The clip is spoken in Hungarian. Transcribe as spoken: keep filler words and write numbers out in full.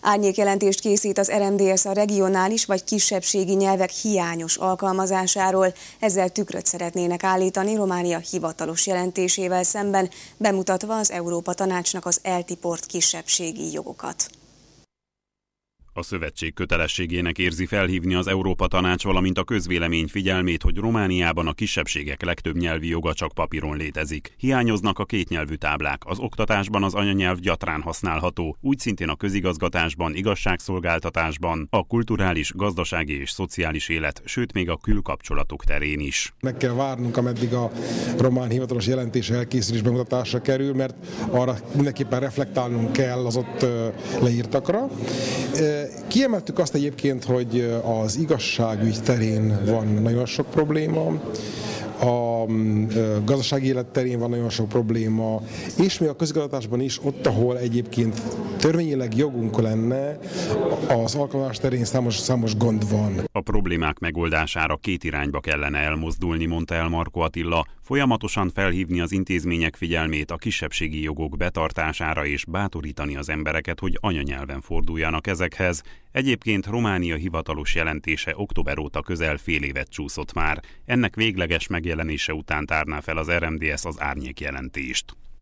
Árnyékjelentést készít az er em dé es a regionális vagy kisebbségi nyelvek hiányos alkalmazásáról. Ezzel tükröt szeretnének állítani Románia hivatalos jelentésével szemben, bemutatva az Európa Tanácsnak az eltiport kisebbségi jogokat. A szövetség kötelességének érzi felhívni az Európa Tanács, valamint a közvélemény figyelmét, hogy Romániában a kisebbségek legtöbb nyelvi joga csak papíron létezik. Hiányoznak a kétnyelvű táblák, az oktatásban az anyanyelv gyatrán használható, úgy szintén a közigazgatásban, igazságszolgáltatásban, a kulturális, gazdasági és szociális élet, sőt még a külkapcsolatok terén is. Meg kell várnunk, ameddig a román hivatalos jelentés elkészülés bemutatásra kerül, mert arra mindenképpen reflektálnunk kell az ott leírtakra. Kiemeltük azt egyébként, hogy az igazságügy terén van nagyon sok probléma, a gazdasági élet terén van nagyon sok probléma, és még a közigazgatásban is, ott, ahol egyébként törvényileg jogunk lenne, az alkalmazás terén számos, számos gond van. A problémák megoldására két irányba kellene elmozdulni, mondta el Markó Attila, folyamatosan felhívni az intézmények figyelmét a kisebbségi jogok betartására és bátorítani az embereket, hogy anyanyelven forduljanak ezekhez. Egyébként Románia hivatalos jelentése október óta közel fél évet csúszott már. Ennek végleges megjelenése után tárná fel az er em dé es az árnyékjelentést.